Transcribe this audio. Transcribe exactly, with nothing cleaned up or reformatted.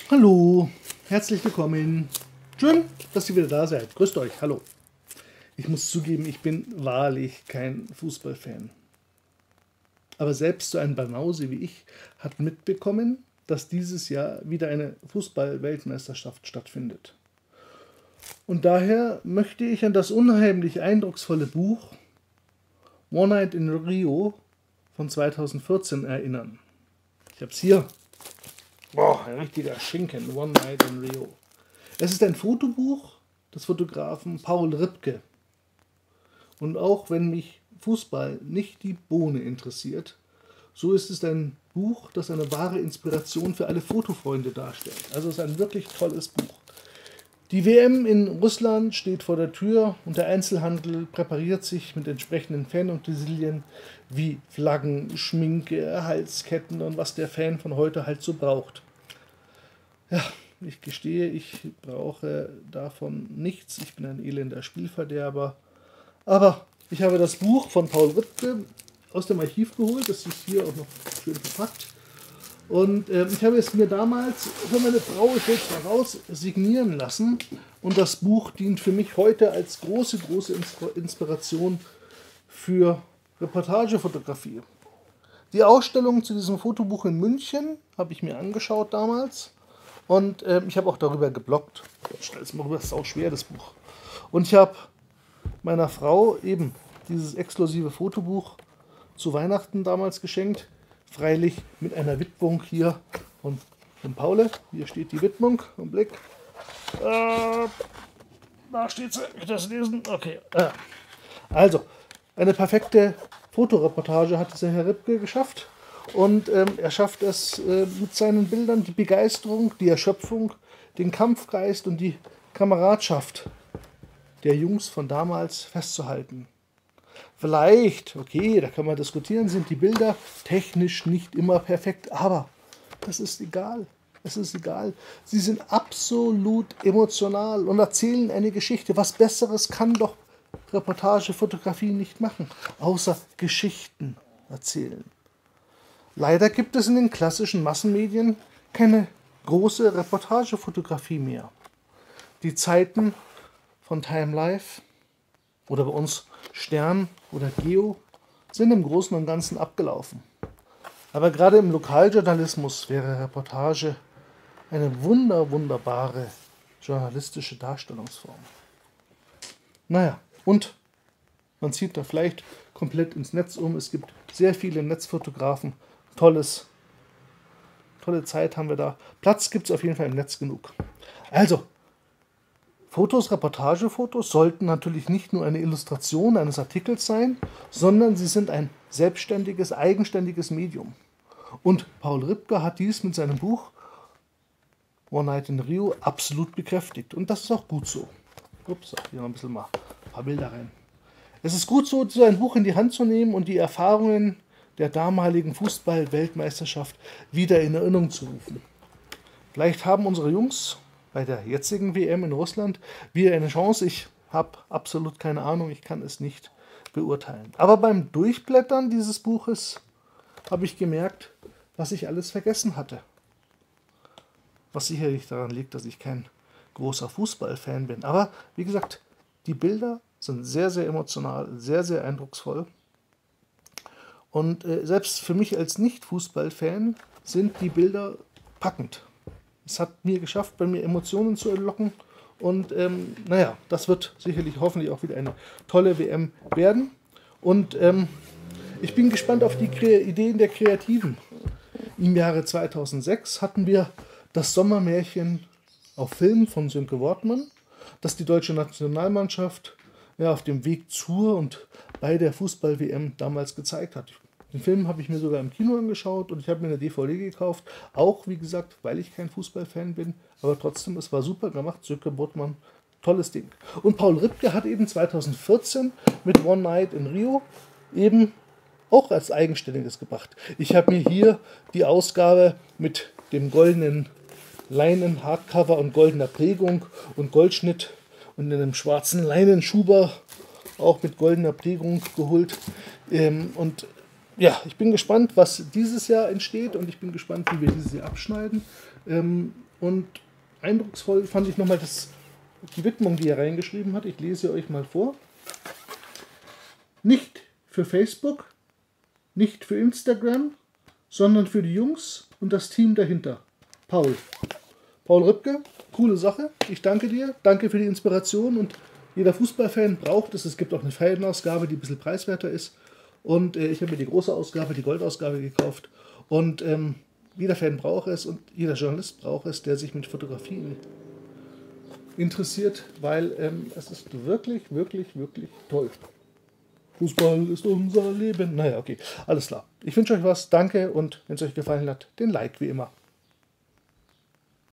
Hallo, herzlich willkommen. Schön, dass ihr wieder da seid. Grüßt euch, hallo. Ich muss zugeben, ich bin wahrlich kein Fußballfan. Aber selbst so ein Banause wie ich hat mitbekommen, dass dieses Jahr wieder eine Fußball-Weltmeisterschaft stattfindet. Und daher möchte ich an das unheimlich eindrucksvolle Buch One Night in Rio von zweitausendvierzehn erinnern. Ich habe es hier. Boah, ein richtiger Schinken, One Night in Rio. Es ist ein Fotobuch des Fotografen Paul Ripke. Und auch wenn mich Fußball nicht die Bohne interessiert, so ist es ein Buch, das eine wahre Inspiration für alle Fotofreunde darstellt. Also es ist ein wirklich tolles Buch. Die W M in Russland steht vor der Tür und der Einzelhandel präpariert sich mit entsprechenden Fanutensilien wie Flaggen, Schminke, Halsketten und was der Fan von heute halt so braucht. Ja, ich gestehe, ich brauche davon nichts. Ich bin ein elender Spielverderber. Aber ich habe das Buch von Paul Ripke aus dem Archiv geholt. Das ist hier auch noch schön verpackt. Und äh, ich habe es mir damals für meine Frau, ich will es mal raus, signieren lassen. Und das Buch dient für mich heute als große, große Inspiration für Reportagefotografie. Die Ausstellung zu diesem Fotobuch in München habe ich mir angeschaut damals. Und äh, ich habe auch darüber gebloggt. Ich stelle es mal rüber, das ist auch schwer, das Buch. Und ich habe meiner Frau eben dieses exklusive Fotobuch zu Weihnachten damals geschenkt. Freilich mit einer Widmung hier von, von Paul. Hier steht die Widmung. Im Blick. Äh, da steht sie. Kann ich das lesen? Okay. Äh. Also, eine perfekte Fotoreportage hat dieser Herr Ripke geschafft. Und ähm, er schafft es äh, mit seinen Bildern, die Begeisterung, die Erschöpfung, den Kampfgeist und die Kameradschaft der Jungs von damals festzuhalten. Vielleicht, okay, da kann man diskutieren, sind die Bilder technisch nicht immer perfekt, aber das ist egal. Es ist egal. Sie sind absolut emotional und erzählen eine Geschichte. Was Besseres kann doch Reportagefotografie nicht machen, außer Geschichten erzählen. Leider gibt es in den klassischen Massenmedien keine große Reportagefotografie mehr. Die Zeiten von Time Life oder bei uns Stern oder Geo sind im Großen und Ganzen abgelaufen. Aber gerade im Lokaljournalismus wäre Reportage eine wunder, wunderbare journalistische Darstellungsform. Naja, und man zieht da vielleicht komplett ins Netz um. Es gibt sehr viele Netzfotografen. Tolles, tolle Zeit haben wir da. Platz gibt es auf jeden Fall im Netz genug. Also, Fotos, Reportagefotos sollten natürlich nicht nur eine Illustration eines Artikels sein, sondern sie sind ein selbstständiges, eigenständiges Medium. Und Paul Ripke hat dies mit seinem Buch One Night in Rio absolut bekräftigt. Und das ist auch gut so. Ups, hier noch ein bisschen mal ein paar Bilder rein. Es ist gut so, so ein Buch in die Hand zu nehmen und die Erfahrungen der damaligen Fußball-Weltmeisterschaft wieder in Erinnerung zu rufen. Vielleicht haben unsere Jungs bei der jetzigen W M in Russland wieder eine Chance. Ich habe absolut keine Ahnung, ich kann es nicht beurteilen. Aber beim Durchblättern dieses Buches habe ich gemerkt, was ich alles vergessen hatte. Was sicherlich daran liegt, dass ich kein großer Fußballfan bin. Aber wie gesagt, die Bilder sind sehr, sehr emotional, sehr, sehr eindrucksvoll. Und äh, selbst für mich als Nicht-Fußball-Fan sind die Bilder packend. Es hat mir geschafft, bei mir Emotionen zu entlocken. Und ähm, naja, das wird sicherlich hoffentlich auch wieder eine tolle W M werden. Und ähm, ich bin gespannt auf die Kre- Ideen der Kreativen. Im Jahre zweitausendsechs hatten wir das Sommermärchen auf Film von Sönke Wortmann, das die deutsche Nationalmannschaft ja, auf dem Weg zur und bei der Fußball-W M damals gezeigt hat. Den Film habe ich mir sogar im Kino angeschaut und ich habe mir eine D V D gekauft. Auch, wie gesagt, weil ich kein Fußballfan bin, aber trotzdem, es war super gemacht. Sönke Wortmann, tolles Ding. Und Paul Ripke hat eben zweitausendvierzehn mit One Night in Rio eben auch als Eigenständiges gebracht. Ich habe mir hier die Ausgabe mit dem goldenen Leinen, Hardcover und goldener Prägung und Goldschnitt und in einem schwarzen Leinenschuber auch mit goldener Prägung geholt. Ähm, und ja, ich bin gespannt, was dieses Jahr entsteht und ich bin gespannt, wie wir dieses Jahr abschneiden. Ähm, Und eindrucksvoll fand ich nochmal das, die Widmung, die er reingeschrieben hat. Ich lese euch mal vor. Nicht für Facebook, nicht für Instagram, sondern für die Jungs und das Team dahinter. Paul. Paul Rübke, coole Sache. Ich danke dir. Danke für die Inspiration. Und jeder Fußballfan braucht es. Es gibt auch eine Feienausgabe, die ein bisschen preiswerter ist. Und äh, ich habe mir die große Ausgabe, die Goldausgabe gekauft. Und ähm, jeder Fan braucht es und jeder Journalist braucht es, der sich mit Fotografie interessiert, weil ähm, es ist wirklich, wirklich, wirklich toll. Fußball ist unser Leben. Naja, okay, alles klar. Ich wünsche euch was, danke und wenn es euch gefallen hat, den Like wie immer.